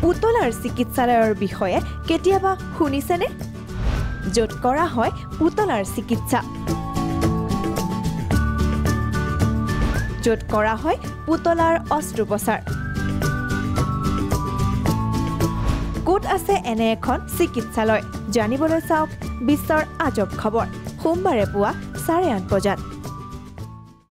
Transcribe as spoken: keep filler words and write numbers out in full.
পুতলাৰ চিকিৎসালয়ৰ বিষয়ে কেতিয়াবা শুনিছেনে য'ত কৰা হয় পুতলাৰ চিকিৎসা য'ত কৰা হয় পুতলাৰ অস্ত্ৰোপচাৰ ক'ত আছে এনে এখন চিকিৎসালয় জানিবলৈ চাওক বিশ্বৰ আজব খবৰ সোমবাৰে পুৱা চাৰে আঠ বজাত